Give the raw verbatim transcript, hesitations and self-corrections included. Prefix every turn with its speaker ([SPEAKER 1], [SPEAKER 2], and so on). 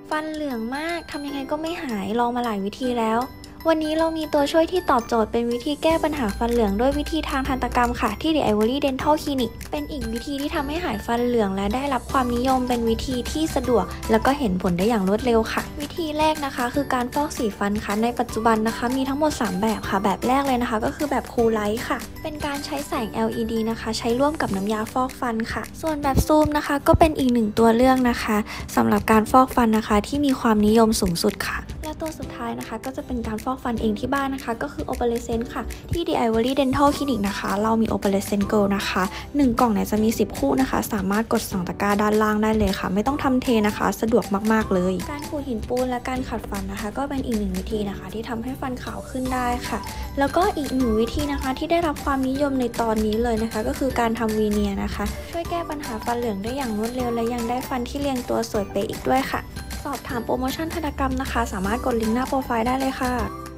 [SPEAKER 1] ฟันเหลืองมากทำยังไงก็ไม่หายลองมาหลายวิธีแล้ววันนี้เรามีตัวช่วยที่ตอบโจทย์เป็นวิธีแก้ปัญหาฟันเหลืองด้วยวิธีทางทันตกรรมค่ะที่ The Ivory Dental Clinic เป็นอีกวิธีที่ทำให้หายฟันเหลืองและได้รับความนิยมเป็นวิธีที่สะดวกแล้วก็เห็นผลได้อย่างรวดเร็วค่ะวิธีแรกนะคะคือการฟอกสีฟันค่ะในปัจจุบันนะคะมีทั้งหมดสามแบบค่ะแบบแรกเลยนะคะก็คือแบบ Cool Light ค่ะเป็นการใช้แสง แอล อี ดี นะคะใช้ร่วมกับน้ำยาฟอกฟันค่ะส่วนแบบซูมนะคะก็เป็นอีกหนึ่งตัวเลือกนะคะสำหรับการฟอกฟันนะคะที่มีความนิยมสูงสุดค่ะและตัวสุดท้ายนะคะก็จะเป็นการฟอกฟันเองที่บ้านนะคะก็คือ Opalescent ค่ะที่ The Ivory Dental Clinic นะคะเรามี Opalescent Girl นะคะหนึ่งกล่องเนี่ยจะมีสิบคู่นะคะสามารถกดสั่งตะกร้าด้านล่างได้เลยค่ะไม่ต้องทำเทนะคะสะดวกมากๆเลยการขูดหินปูนและการขัดฟันนะคะก็เป็นอีกหนึ่งวิธีนะคะที่ทำให้ฟันขาวขึ้นได้ค่ะแล้วก็อีกหนึ่งวิธีนะคะที่ได้รับความนิยมในตอนนี้เลยนะคะก็คือการทำวีเนียร์นะคะช่วยแก้ปัญหาฟันเหลืองได้อย่างรวดเร็วและยังได้ฟันที่เรียงตัวสวยเป๊ะอีกด้วยค่ะสอบถามโปรโมชั่นทันตกรรมนะคะสามารถกดลิงก์หน้าโปรไฟล์ได้เลยค่ะ